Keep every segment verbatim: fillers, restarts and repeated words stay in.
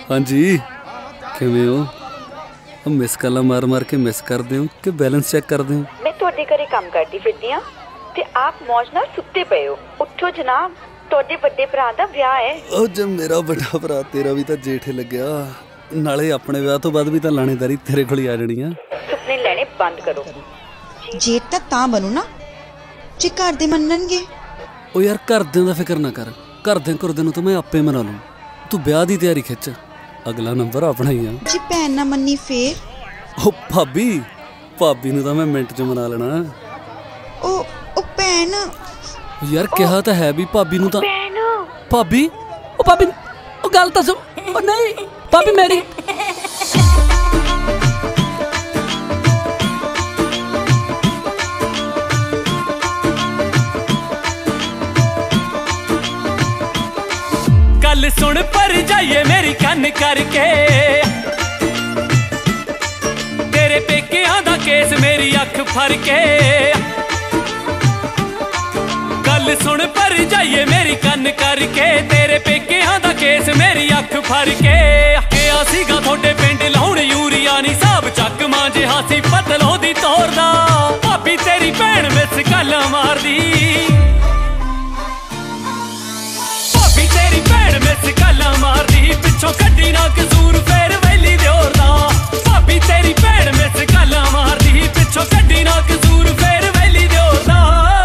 हाँ जी किवें हो? मिस कॉल मार मार के मिस करदे हो कि बैलेंस चेक करदे हो? मैं तुहाडे घरे काम करदी फिरदी हां ते आप मौज नाल सुत्ते पए हो। उठो जनाब, तुहाडे वड्डे भरा दा ब्याह है। ओ जे मेरा बड़ा भरा तेरा भी तां जेठे लग्या, नाले अपने ब्याह तो बाद भी तां लाणेदारी तेरे कोल ही आ जानी आ। सुपने लेने बंद करो। जेठ तां तां बनू ना जे घर दे मन्नणगे। ओ यार घरदिਆਂ दा फिक्र ना कर, घरदिਆਂ घरदिਆਂ ਨੂੰ ਤਾਂ मैं आपे मना लूं। तू ब्याह दी तैयारी खिच, अगला नंबर अपना ही आ। जी भैन ना मन्नी फिर? ओ भाभी भाभी ਨੂੰ ਤਾਂ मैं मिंट च मना लेना। ओ ओ भैन यार कहा तो है भी भाभी ਨੂੰ ਤਾਂ भाभी ओ भाभी ओ गल ਤਾਂ सुन। ओ नहीं भाभी मेरी गल सुन पर जाइए मेरी कन करके, तेरे पेकियां दा केस मेरी अख फर के। गल सुन पर जाइए मेरी कन करके, तेरे पेकियां दा केस मेरी अख फर के। गया सीगा थोड़े पिंड लाउण यूरिया नी साहब चक मांजे हासी पतलो दी तोरदा। भाभी तेरी भैन मिस गल मारदी, तेरी भैन मिस गल्लां मारदी। पिछों कड्डी ना कसूर फेर वैली दियोरदा। भाभी तेरी भैन मिस गल्लां मारदी, पिछों कड्डी ना कसूर फेर वैली दियोरदा।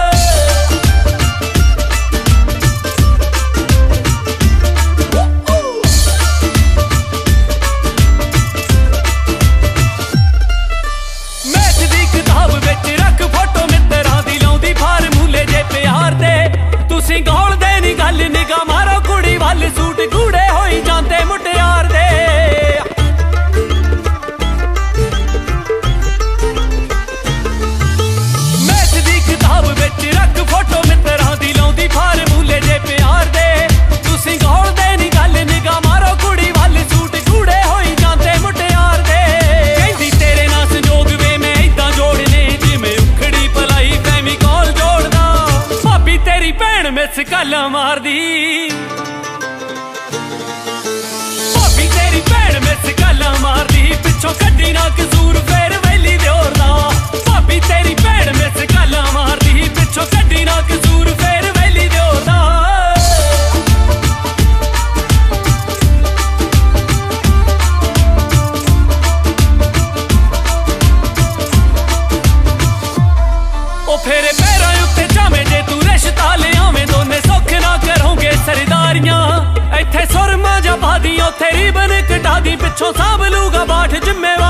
मैथ दी किताब विच रख फोटो मित्तरां दी लाउंदी फार्मूले जे प्यार दे। तुसीं गौलदे नी गल निगाह मारो कुड़ी वल, सूट गूड़े होई जांदे मुटियार दे। मैथ दी किताब विच रख फोटो मित्तरां दी लाउंदी फार्मूले जे प्यार दे। तुसीं गौलदे नी गल निगाह मारो कुड़ी वल, सूट गूड़े होई जांदे मुटियार दे। कहंदी तेरे नाल संजोग वे मैं इदां जोड़ने जिवें उखड़ी पलाई फैमिकॉल जोड़दा। भाभी तेरी भैन मिस गल्लां मारदी, भाभी तेरी भैन मिस गल्लां मारदी। पिछों कड्डी ना कसूर फेर वैली दियोरदा। भाभी तेरी भैन मिस गल्लां मारदी, पिछों कड्डी ना कसूर फेर वैली दियोरदा। ओ फेरे पैरां उत्ते जावें जे तू रिश्ता लियावें, दोने सुख ना करोगे सरदारियां। इत्थे सुरमा जा बादी उत्थे रिबन कटा दी, पिछों साਂਭ लूगा बाठ जिम्मेवार।